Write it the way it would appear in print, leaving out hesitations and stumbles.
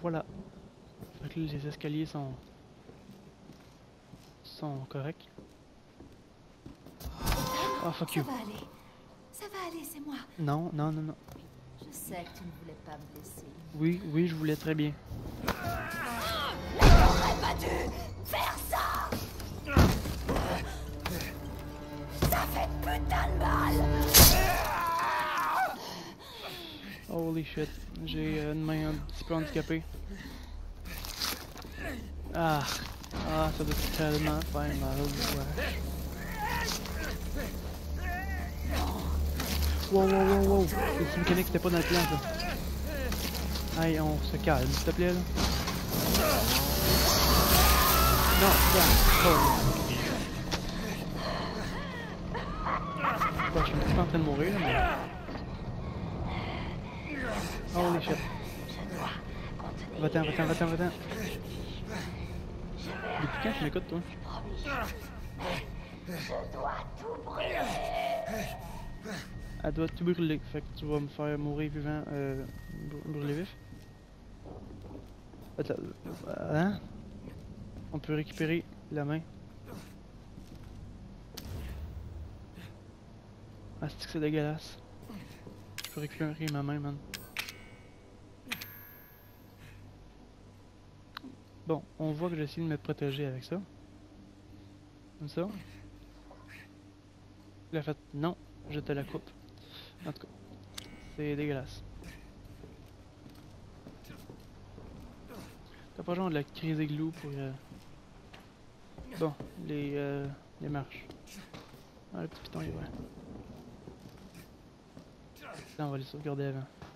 Voilà. Fait que là, les escaliers sont corrects. Ah, fuck Ça you. va aller. Ça va aller, c'est moi. Non, non, non, non. Je sais que tu ne voulais pas me blesser. Oui, oui, je voulais très bien. J'aurais pas dû faire ça. Ça fait putain de mal. Holy shit. J'ai une main un petit peu handicapée. Ah. Ah, ça doit tellement faire mal. Ouais. Wow, wow, wow, wow. Les petits mécaniques, c'était pas dans le plan, ça. Allez, on se calme, s'il te plaît, là. Non, bon, je suis un petit peu en train de mourir, là, mais... Holy shit. Va-t'en, va-t'en, va-t'en, va-t'en. Depuis quand tu m'écoutes, toi? Je dois tout brûler. Elle doit tout brûler, fait que tu vas me faire mourir vivant, brûler vif. Attends, hein? On peut récupérer la main. Ah, c'est que c'est dégueulasse. Je peux récupérer ma main, man. Bon, on voit que j'essaie de me protéger avec ça. Comme ça. Il a fait non, je te la coupe. En tout cas, c'est dégueulasse. T'as pas genre de la crise églou pour... Bon, les marches. Ah, le petit piton, il est vrai. Là, on va les sauvegarder avant.